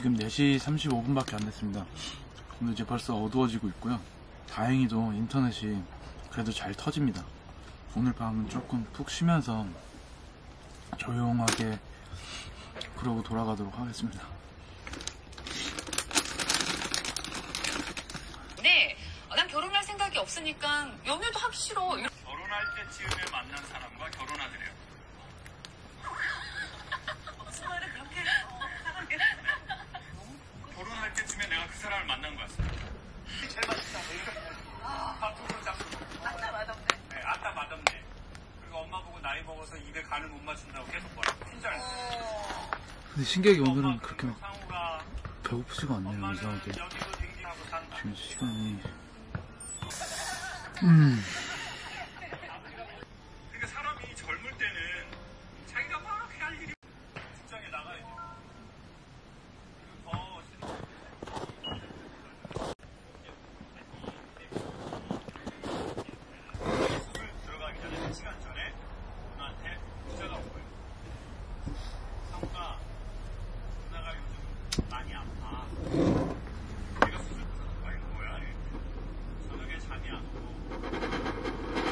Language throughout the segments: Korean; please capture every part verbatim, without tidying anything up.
지금 네 시 삼십오 분밖에 안 됐습니다. 근데 이제 벌써 어두워지고 있고요. 다행히도 인터넷이 그래도 잘 터집니다. 오늘 밤은 조금 푹 쉬면서 조용하게 그러고 돌아가도록 하겠습니다. 네, 난 결혼할 생각이 없으니까 연애도 하기 싫어. 결혼할 때쯤에 만난 사람과 결혼하더래요. 무슨 말을 그렇게 결혼할 때쯤에 내가 그 사람을 만난 거였어. 제일 맛있다. 밥통으로 잡고. 아따 맛없네. 네, 아따 맛없네. 그리고 엄마 보고 나이 먹어서 입에 간을 못 맞춘다고 계속 뭐라고 핀잔했어. 근데 신기하게 오늘은 그렇게 막 배고프지가 않네요. 이상하게. 지금 시간이 음 그러니까 사람이 젊을 때는 자기가 막 할 일이 직장에 나가야죠. 그리고 더 수술 들어가기 전에 한 시간 전에 누나한테 문자가 온 거예요. 상우가 누나가 요즘 많이 아파. 내가 수술 받아서 아니 뭐야? 저녁에 잠이 안 오고.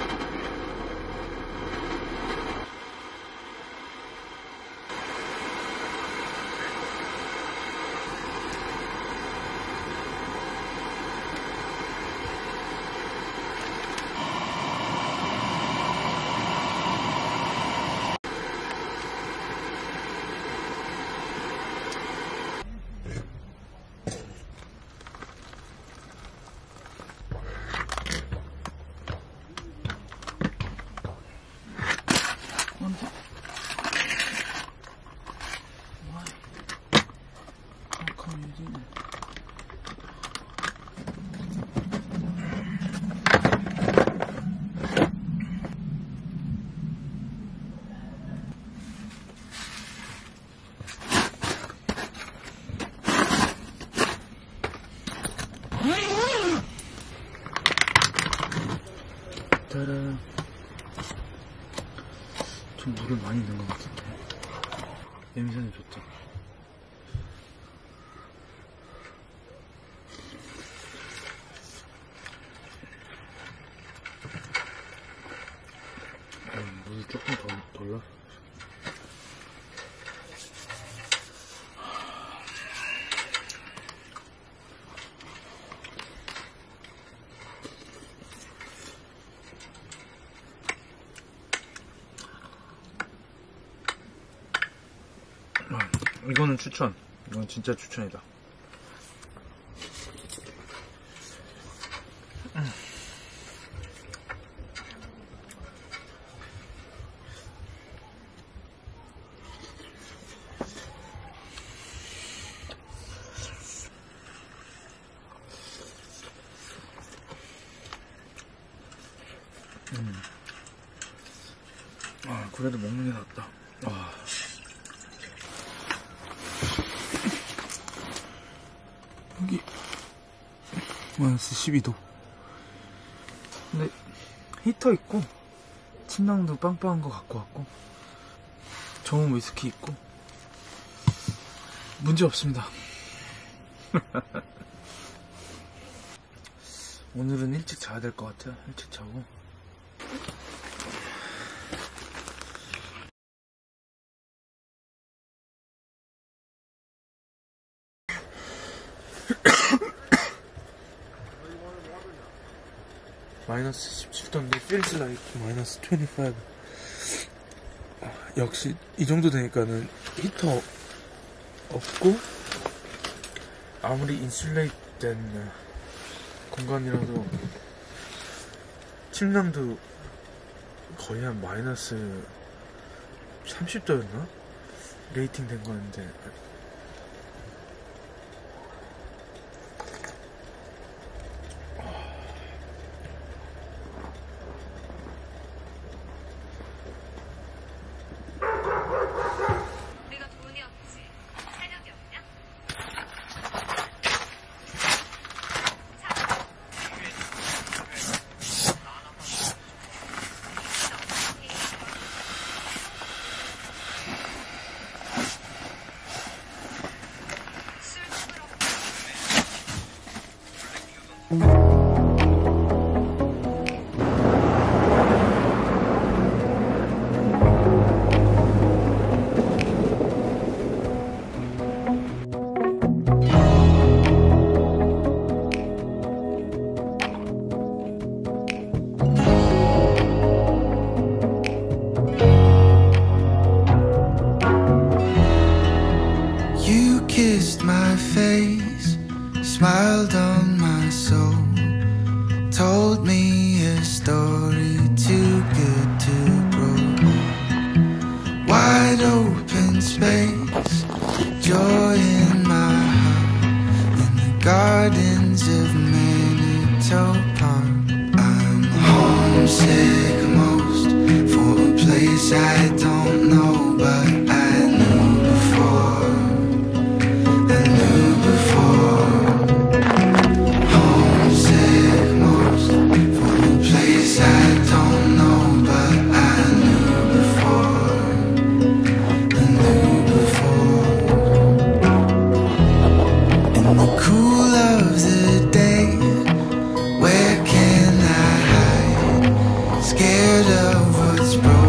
따란. 좀 물을 많이 넣은 것 같은데 냄새는 좋다. 음, 물 조금 더 덜라. 이거는 추천. 이건 진짜 추천이다. 음. 음. 아, 그래도 먹는 게 낫다. 아. 여기 마이너스 십이 도. 근데 히터 있고 침낭도 빵빵한 거 갖고 왔고 저온 위스키 있고 문제 없습니다. 오늘은 일찍 자야 될 것 같아요. 일찍 자고 마이너스 십칠 도인데 feels like 마이너스 이십오. 아, 역시 이 정도 되니까는 히터 없고 아무리 인슐레이트된 공간이라도 침낭도 거의 한 마이너스 삼십 도였나? 레이팅 된 거였는데 so apart. I'm homesick most for a place I don't know, but I knew before. I knew before. Homesick most for a place I don't know, but I knew before. I knew before. In the cool of the day, where can I hide? Scared of what's broken.